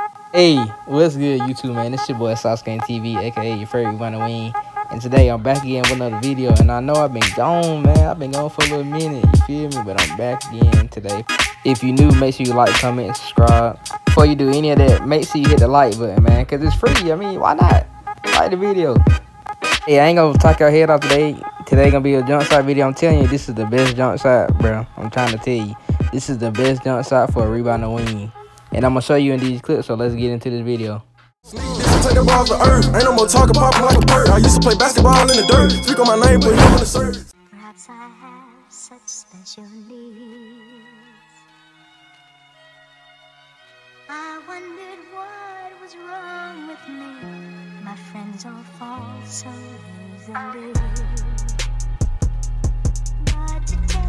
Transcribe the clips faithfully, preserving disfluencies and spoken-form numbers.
Hey, what's good, YouTube, man? It's your boy Sasuke T V, aka your favorite Rebound Wing. And today I'm back again with another video. And I know I've been gone, man. I've been gone for a little minute, you feel me? But I'm back again today. If you're new, make sure you like, comment, and subscribe. Before you do any of that, make sure you hit the like button, man, because it's free. I mean, why not? Like the video. Hey, I ain't gonna talk your head off today. Today gonna be a jump shot video. I'm telling you, this is the best jump shot, bro. I'm trying to tell you. This is the best jump shot for a rebound wing. And I'm gonna show you in these clips, so let's get into this video. Take the ball for earth. Ain't no more talking about like a bird. I used to play basketball in the dirt. Speak on my name, put him on the shirt. Perhaps I have such special needs. I wondered what was wrong with me. My friends all fall so easily. But today,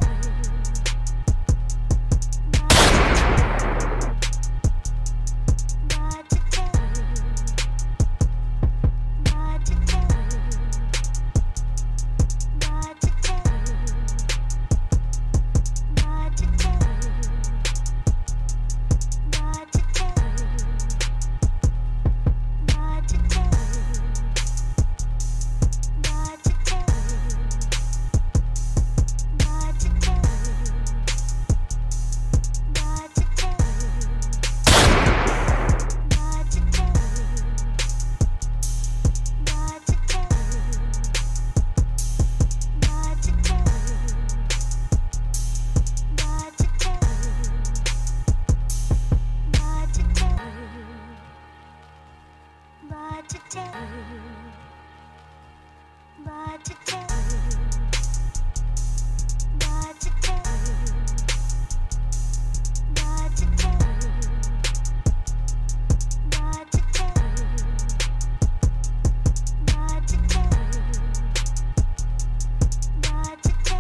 But today, but today, but today, but today, but today, but today, but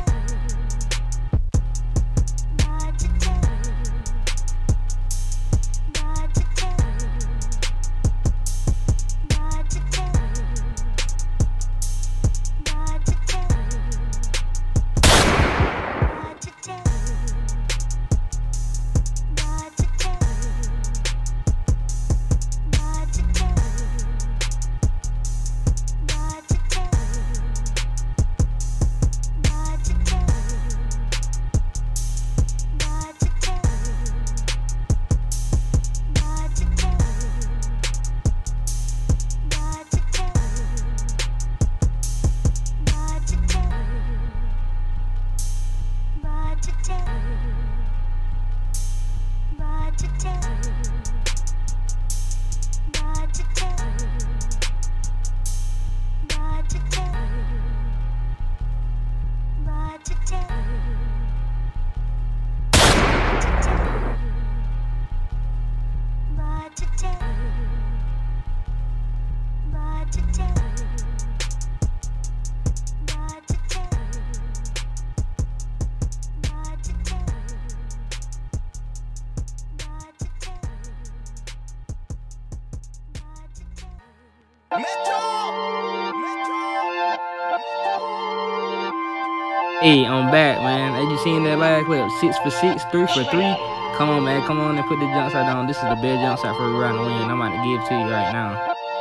Hey, I'm back, man. As you seen that last clip, six for six, three for three. Come on, man. Come on and put the jump shot on. This is the best jump shot for rebound wing. I'm about to give it to you right now.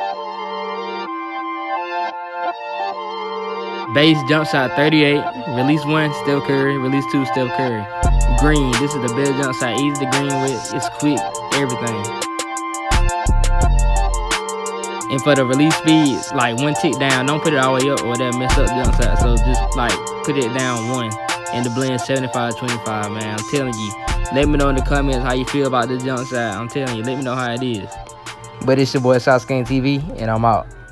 Base jump shot thirty-eight. Release one, Steph Curry. Release two, Steph Curry. Green. This is the best jump shot. Easy to green with. It's quick. Everything. And for the release speed, like one tick down. Don't put it all the way up or that'll mess up the jump shot. So just like put it down one. And the blend seventy-five twenty-five, man. I'm telling you. Let me know in the comments how you feel about this jump shot. I'm telling you, let me know how it is. But it's your boy Sasuke T V, and I'm out.